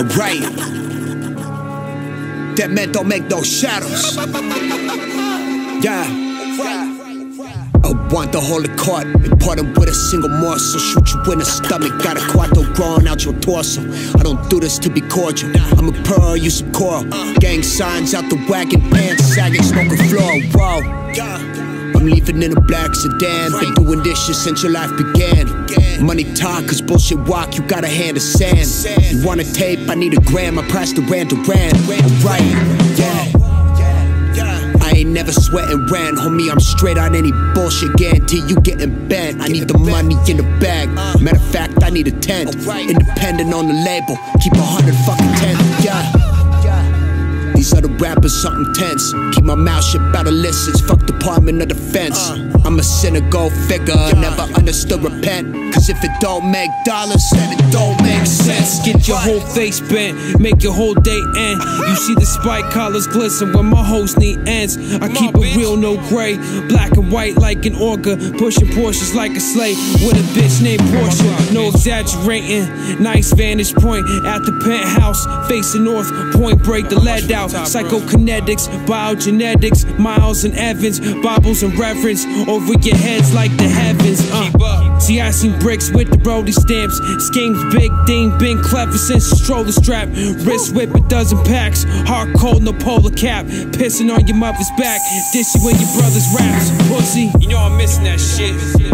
Right. That man don't make no shadows. Yeah. I want the whole cart, important with a single morsel. Shoot you in the stomach, got a quarto growing out your torso. I don't do this to be cordial, I'm a pearl, you some coral. Gang signs out the wagon, pants sagging, smoking floor, whoa. I'm leaving in a black sedan, been doing this shit since your life began. Money talk, cause bullshit walk, you got a hand of sand. You want a tape, I need a gram, I priced Duran Duran. Right, yeah. I ain't never sweat and ran, homie, I'm straight on any bullshit, guarantee you getting bent. I need the money in the bag, matter of fact, I need a tent. Independent on the label, keep 100 fucking 10, yeah. These other rappers something tense, keep my mouth shit out of lists, fuck Department of Defense. I'm a sinner, go figure, never understood repent. Cause if it don't make dollars, then it don't make sense. Get your whole face bent, make your whole day end. You see the spike collars glisten when my hoes need ends. I keep it real, no gray, black and white like an orca, pushing Porsches like a slave with a bitch named Portia. No exaggerating, nice vantage point at the penthouse, facing north, point break the lead out. Psychokinetics, biogenetics, Miles and Evans, Bibles and reverence over your heads like the heavens. See, I seen bricks with the Brody stamps, schemes big, Dean been clever since the stroller strap. Wrist whip a dozen packs, hard cold, no polar cap, pissing on your mother's back, dissing when your brother's raps, pussy. You know I'm missing that shit.